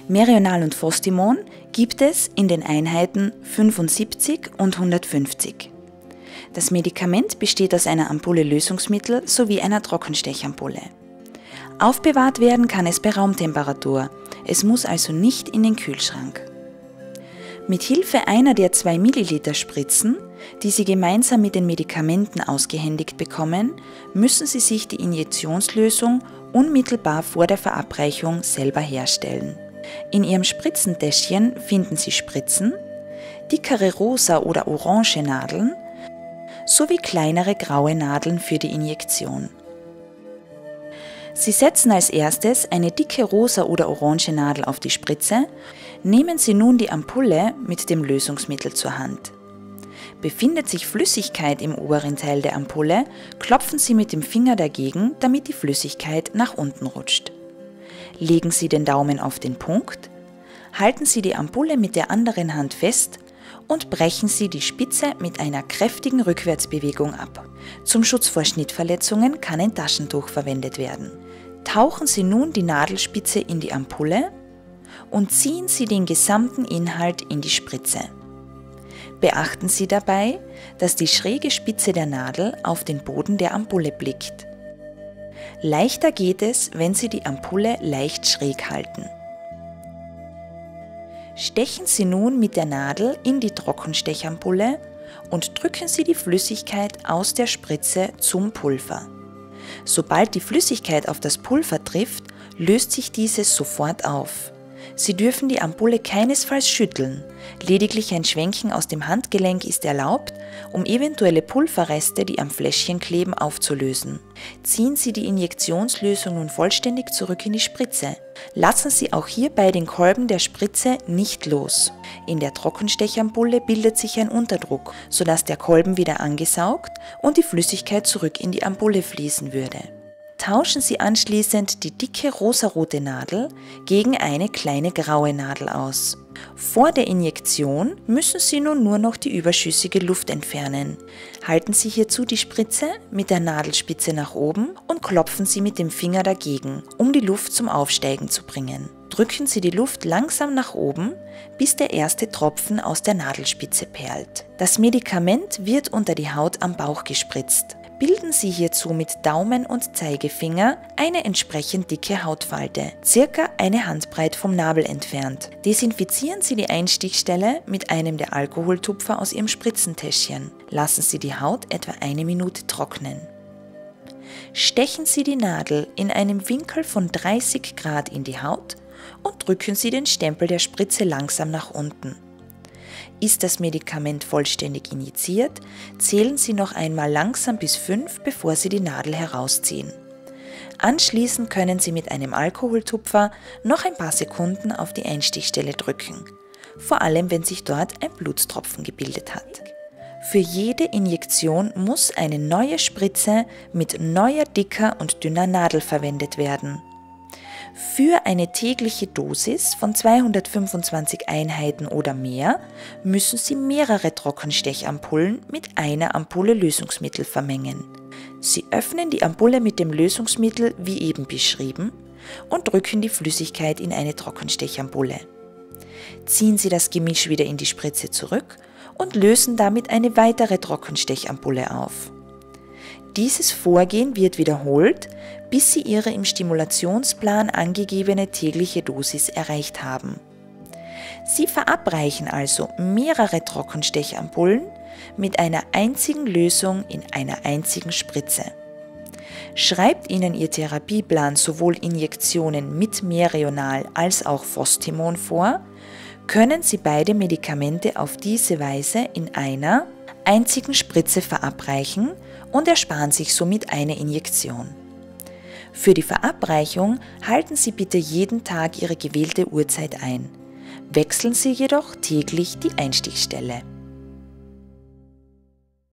Meronal und Fostimon gibt es in den Einheiten 75 und 150. Das Medikament besteht aus einer Ampulle Lösungsmittel sowie einer Trockenstechampulle. Aufbewahrt werden kann es bei Raumtemperatur, es muss also nicht in den Kühlschrank. Mit Hilfe einer der 2 Milliliter Spritzen, die Sie gemeinsam mit den Medikamenten ausgehändigt bekommen, müssen Sie sich die Injektionslösung unmittelbar vor der Verabreichung selber herstellen. In Ihrem Spritzentäschchen finden Sie Spritzen, dickere rosa oder orange Nadeln sowie kleinere graue Nadeln für die Injektion. Sie setzen als erstes eine dicke rosa oder orange Nadel auf die Spritze. Nehmen Sie nun die Ampulle mit dem Lösungsmittel zur Hand. Befindet sich Flüssigkeit im oberen Teil der Ampulle, klopfen Sie mit dem Finger dagegen, damit die Flüssigkeit nach unten rutscht. Legen Sie den Daumen auf den Punkt, halten Sie die Ampulle mit der anderen Hand fest und brechen Sie die Spitze mit einer kräftigen Rückwärtsbewegung ab. Zum Schutz vor Schnittverletzungen kann ein Taschentuch verwendet werden. Tauchen Sie nun die Nadelspitze in die Ampulle und ziehen Sie den gesamten Inhalt in die Spritze. Beachten Sie dabei, dass die schräge Spitze der Nadel auf den Boden der Ampulle blickt. Leichter geht es, wenn Sie die Ampulle leicht schräg halten. Stechen Sie nun mit der Nadel in die Trockenstechampulle und drücken Sie die Flüssigkeit aus der Spritze zum Pulver. Sobald die Flüssigkeit auf das Pulver trifft, löst sich dieses sofort auf. Sie dürfen die Ampulle keinesfalls schütteln, lediglich ein Schwenken aus dem Handgelenk ist erlaubt, um eventuelle Pulverreste, die am Fläschchen kleben, aufzulösen. Ziehen Sie die Injektionslösung nun vollständig zurück in die Spritze. Lassen Sie auch hierbei den Kolben der Spritze nicht los. In der Trockenstechampulle bildet sich ein Unterdruck, sodass der Kolben wieder angesaugt und die Flüssigkeit zurück in die Ampulle fließen würde. Tauschen Sie anschließend die dicke rosarote Nadel gegen eine kleine graue Nadel aus. Vor der Injektion müssen Sie nun nur noch die überschüssige Luft entfernen. Halten Sie hierzu die Spritze mit der Nadelspitze nach oben und klopfen Sie mit dem Finger dagegen, um die Luft zum Aufsteigen zu bringen. Drücken Sie die Luft langsam nach oben, bis der erste Tropfen aus der Nadelspitze perlt. Das Medikament wird unter die Haut am Bauch gespritzt. Bilden Sie hierzu mit Daumen und Zeigefinger eine entsprechend dicke Hautfalte, circa eine Handbreit vom Nabel entfernt. Desinfizieren Sie die Einstichstelle mit einem der Alkoholtupfer aus Ihrem Spritzentäschchen. Lassen Sie die Haut etwa 1 Minute trocknen. Stechen Sie die Nadel in einem Winkel von 30 Grad in die Haut und drücken Sie den Stempel der Spritze langsam nach unten. Ist das Medikament vollständig injiziert, zählen Sie noch einmal langsam bis 5, bevor Sie die Nadel herausziehen. Anschließend können Sie mit einem Alkoholtupfer noch ein paar Sekunden auf die Einstichstelle drücken, vor allem wenn sich dort ein Blutstropfen gebildet hat. Für jede Injektion muss eine neue Spritze mit neuer, dicker und dünner Nadel verwendet werden. Für eine tägliche Dosis von 225 Einheiten oder mehr müssen Sie mehrere Trockenstechampullen mit einer Ampulle Lösungsmittel vermengen. Sie öffnen die Ampulle mit dem Lösungsmittel wie eben beschrieben und drücken die Flüssigkeit in eine Trockenstechampulle. Ziehen Sie das Gemisch wieder in die Spritze zurück und lösen damit eine weitere Trockenstechampulle auf. Dieses Vorgehen wird wiederholt, bis Sie Ihre im Stimulationsplan angegebene tägliche Dosis erreicht haben. Sie verabreichen also mehrere Trockenstechampullen mit einer einzigen Lösung in einer einzigen Spritze. Schreibt Ihnen Ihr Therapieplan sowohl Injektionen mit Meronal als auch Fostimon vor, können Sie beide Medikamente auf diese Weise in einer einzigen Spritze verabreichen und ersparen sich somit eine Injektion. Für die Verabreichung halten Sie bitte jeden Tag Ihre gewählte Uhrzeit ein. Wechseln Sie jedoch täglich die Einstichstelle.